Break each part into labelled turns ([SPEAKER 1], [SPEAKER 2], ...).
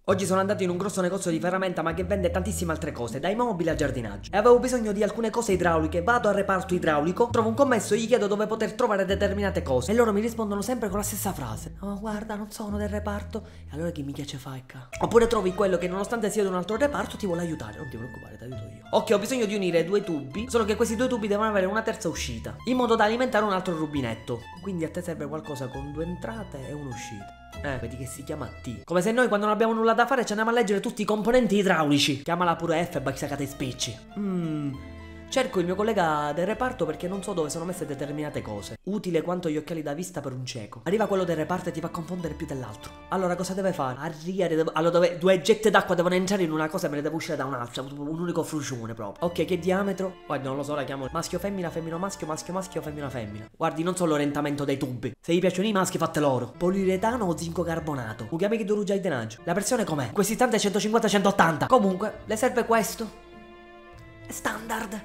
[SPEAKER 1] Oggi sono andato in un grosso negozio di ferramenta ma che vende tantissime altre cose, dai mobili al giardinaggio. E avevo bisogno di alcune cose idrauliche, vado al reparto idraulico, trovo un commesso e gli chiedo dove poter trovare determinate cose. E loro mi rispondono sempre con la stessa frase: oh guarda, non sono del reparto. E allora chi mi piace facca? Oppure trovi quello che nonostante sia di un altro reparto ti vuole aiutare. Non ti preoccupare, ti aiuto io. Ok, ho bisogno di unire due tubi, solo che questi due tubi devono avere una terza uscita, in modo da alimentare un altro rubinetto. Quindi a te serve qualcosa con due entrate e un'uscita. Vedi che si chiama T. Come se noi quando non abbiamo nulla da fare ci andiamo a leggere tutti i componenti idraulici. Chiamala pure F e bacisacate spicci. Cerco il mio collega del reparto perché non so dove sono messe determinate cose. Utile quanto gli occhiali da vista per un cieco. Arriva quello del reparto e ti fa confondere più dell'altro. Allora cosa deve fare? Allora due gette d'acqua devono entrare in una cosa e me ne devo uscire da un'altra. Un unico fruscione proprio. Ok, che diametro? Guardi, non lo so, la chiamo maschio femmina, femmino maschio, maschio maschio, femmina femmina. Guardi, non so l'orientamento dei tubi. Se gli piacciono i maschi fate loro. Poliuretano o zinco carbonato? Un chiami che duro già il denaggio. La pressione com'è? In questi istanti è 150-180. Comunque, le serve questo? È standard.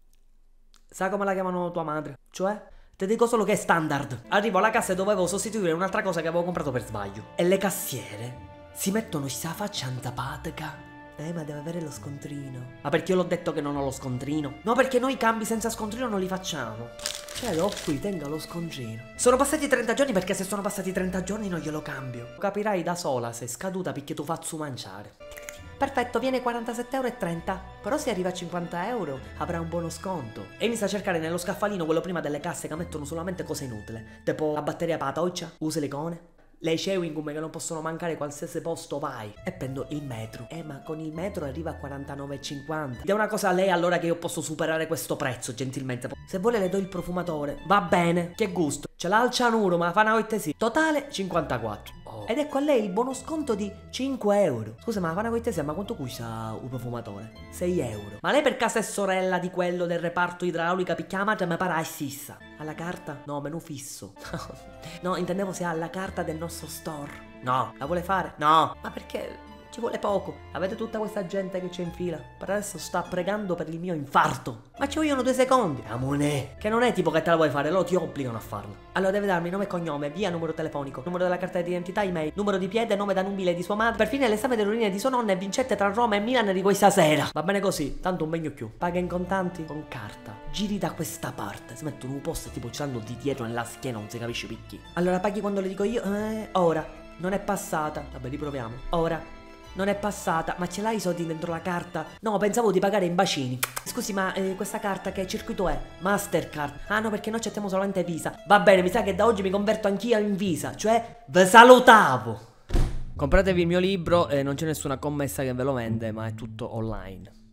[SPEAKER 1] Sa come la chiamano tua madre? Cioè? Ti dico solo che è standard. Arrivo alla cassa e dovevo sostituire un'altra cosa che avevo comprato per sbaglio. E le cassiere si mettono sta faccia antipatica. Ma deve avere lo scontrino. Ma perché io l'ho detto che non ho lo scontrino? No, perché noi cambi senza scontrino non li facciamo. L'ho qui, tenga lo scontrino. Sono passati 30 giorni perché se sono passati 30 giorni non glielo cambio. Capirai da sola se è scaduta perché tu faccio mangiare. Perfetto, viene 47,30 €. Però se arriva a 50 € avrà un buono sconto. E inizia a cercare nello scaffalino quello prima delle casse che mettono solamente cose inutili. Tipo la batteria per la doccia, un silicone, le chewing gum che non possono mancare qualsiasi posto vai. E prendo il metro. Ma con il metro arriva a 49,50. Ed è una cosa a lei allora che io posso superare questo prezzo gentilmente. Se vuole le do il profumatore. Va bene, che gusto. Ce l'ha al cianuro ma fa una volta sì. Totale 54. Ed ecco a lei il buono sconto di 5 €. Scusa, ma fa una coittesa, ma quanto costa un profumatore? 6 €. Ma lei per caso è sorella di quello del reparto idraulica picchiamata me pare stessa? Ha la carta? No, menu fisso. No, intendevo se ha la carta del nostro store. No. La vuole fare? No. Ma perché? Ci vuole poco. Avete tutta questa gente che c'è in fila. Per adesso sta pregando per il mio infarto. Ma ci vogliono 2 secondi. Amore. Che non è tipo che te la vuoi fare, loro ti obbligano a farlo. Allora deve darmi nome e cognome, via numero telefonico, numero della carta d'identità, email, numero di piede, nome da nubile di sua madre. Per fine l'esame dell'urina di sua nonna e vincente tra Roma e Milano di questa sera. Va bene così, tanto un bagno più. Paga in contanti? Con carta. Giri da questa parte. Si mettono un posto tipo ce l'hanno di dietro nella schiena, non si capisce picchi. Allora paghi quando le dico io? Ora. Non è passata. Vabbè, riproviamo. Ora. Non è passata, ma ce l'hai i soldi dentro la carta? No, pensavo di pagare in bacini. Scusi, ma questa carta che circuito è? Mastercard. Ah no, perché noi accettiamo solamente Visa. Va bene, mi sa che da oggi mi converto anch'io in Visa. Cioè, ve salutavo. Compratevi il mio libro e non c'è nessuna commessa che ve lo vende, ma è tutto online.